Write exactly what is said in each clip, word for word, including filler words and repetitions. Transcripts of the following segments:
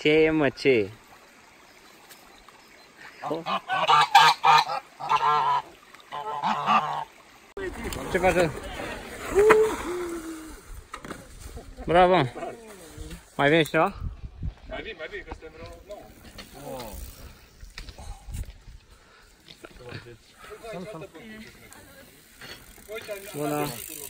Ce e, mă, ce e? Ce faci? Bravo! Mai vine cineva? Mai vin, mai vin, că suntem vreo nouă. Bună!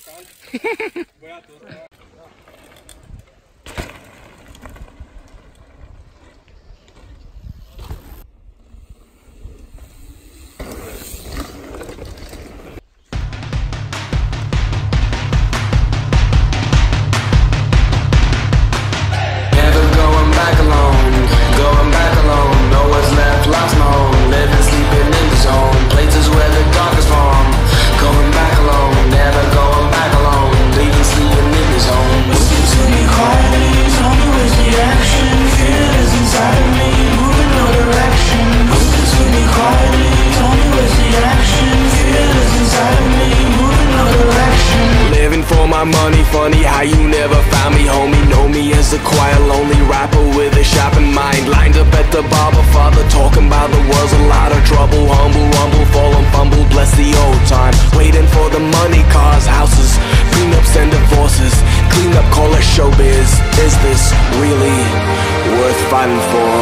Money, funny how you never found me, homie. Know me as a quiet, lonely rapper with a sharpened mind. Lined up at the barber, father talking about the world's a lot of trouble. Humble, rumble, fall and fumble, bless the old time. Waiting for the money, cars, houses, prenups and divorces. Clean up, call it showbiz. Is this really worth fighting for?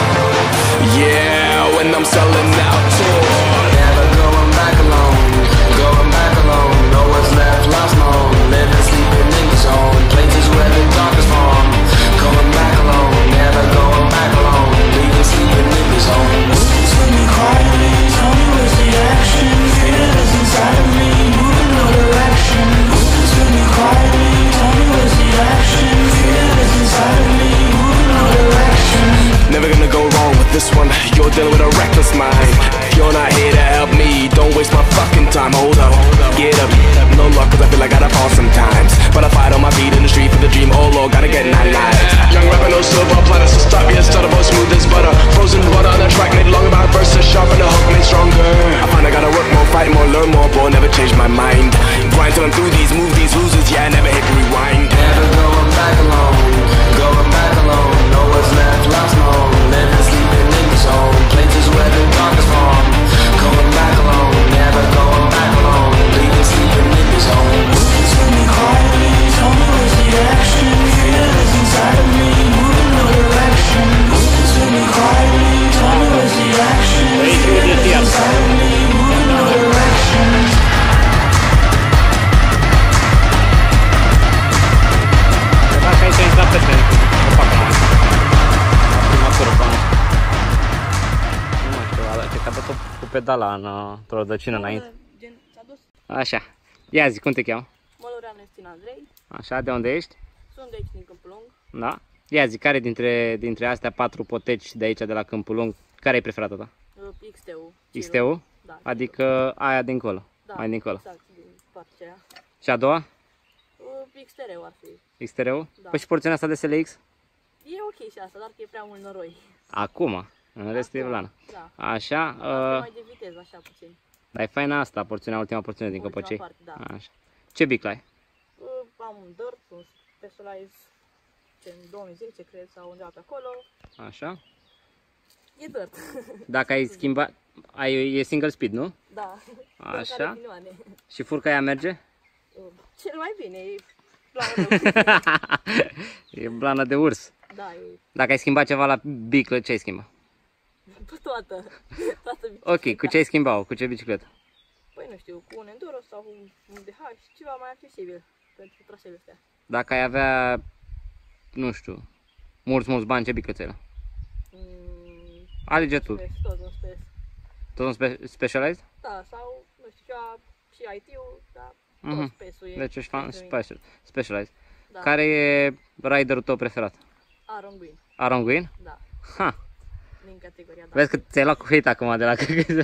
Yeah, when I'm selling out tour. Never going back alone, going back alone. Know what's left, lost known. Living, sleeping in the zone. Places where the dark is from. Going back alone, never going back alone. Leaving, sleeping in the zone. Listen to me quietly, tell me where's the action. Fear is inside of me, moving no direction. Listen to me quietly, tell me where's the action. Fear is inside of me, moving no direction. Never gonna go wrong with this one. You're dealing with a reckless mind. You're not here to help me, don't waste my fucking time. Hold up, get up, no luck, cause I feel like I gotta fall sometimes. But I fight on my feet in the street for the dream, oh lord, gotta get nine lives. Young rapper, no silver platter, so stop, yeah, start about smooth as butter. Frozen water on the track, made longer, my verses sharp and the hook made stronger. I find I gotta work more, fight more, learn more, boy, never change my mind. Grind till I'm through these, move these losers, yeah, I never hit rewind. Never going back alone, going back alone. Know what's left, lost known. Living, sleeping in the zone. Places where the dark is from. Going back alone, never going back alone. Leaving, sleeping in the zone. Listen to me quietly, tell me where's the action. Fear is inside of me, moving no direction. Listen to me quietly, tell me where's the action. Fear is inside of me, moving no direction. Dacă ai să intra pe tren, o fac la mai. Prima curvă. Nu mai știu, cred că a dat-o cu pedala într-o rădăcină înainte. Așa. Ia zi, cum te cheamă? Mă Lorean Estin Andrei. Așa, de unde ești? Sunt de aici, din Câmpul Lung. Da? Ia zi, care dintre, dintre astea patru poteci de aici, de la Câmpul Lung, care ai preferată ta? X T U. X T U? Da. Adică aia dincolo, Da, mai dincolo. exact, din partea aia. Și a doua? X T R-ul ar fi. X T R-ul? Da. Păi și porțiunea asta de S L X? E ok și asta, dar că e prea mult noroi. Acum, în rest e blană. Da. Așa, Asta uh, e mai de viteză, așa puțin. dar e faină asta, porțiunea, ultima porțiune din Ultima căpăcei. parte, da. Așa. Ce bic ai? Uh, am un Dirt, un Specialized în două mii zece, cred, sau undeva pe acolo. Așa. E Dirt. Dacă ai schimbat, ai, e single speed, nu? Da. Așa. Și furca aia merge? Uh, cel mai bine, e blană de E blană de urs. Da, e Dacă ai schimbat ceva la biclă, ce ai schimbat? toată. Toată Ok, cu ce ai schimbat-o? Cu ce bicicletă? Păi nu știu, cu un enduro sau un D H, ceva mai accesibil pentru traseele astea. Dacă ai avea, nu știu, mulți, mulți bani, ce biclăță era? Mm, Alege tu. space, tot un space. Tot un spe specialized? Da, sau, nu știu, ceva și I T-ul, dar Mhm. tot space-ul e. Deci ești fan pentru mine. special, specialized. Da. Care e riderul tău preferat? Aaron Gwin, Aaron Gwin? da, Ha! din categoria, da. Vezi că ți-ai luat cu hate acum de la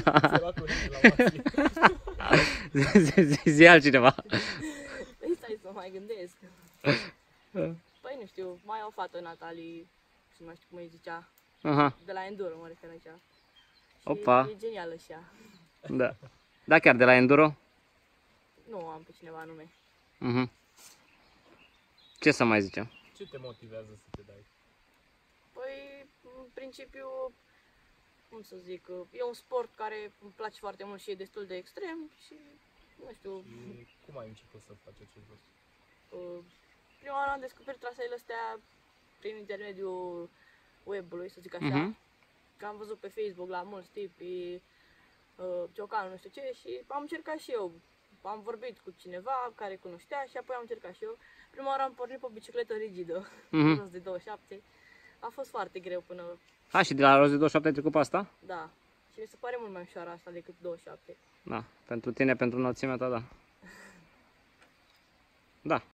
zi, zi altcineva. Păi stai să mai gândesc. Păi nu știu, mai o fată, Natalie, nu mai știu cum îi zicea, Aha, de la Enduro mă refer aici. Și Opa. e genială și ea. da. Da, chiar de la Enduro? Nu am pe cineva nume. Mhm. Ce să mai zicem? Ce te motivează să te dai? Păi, principiu, cum să zic, e un sport care îmi place foarte mult și e destul de extrem și, nu știu, Cum ai început să faci acest lucru? uh, prima oară am descoperit traseele astea prin intermediul web-ului, să zic așa. Mhm. Că am văzut pe Facebook la mulți tipi, uh, Ciocanu, nu știu ce, și am încercat și eu. Am vorbit cu cineva care cunoștea și apoi am încercat și eu. Prima oară am pornit pe o bicicletă rigidă, Mhm. jos de douăzeci și șapte. A fost foarte greu până, A, și de la rost de douăzeci și șapte ai trecut pe asta? da. Și mi se pare mult mai ușoară asta decât douăzeci și șapte. Da, pentru tine, pentru înălțimea ta, da. Da.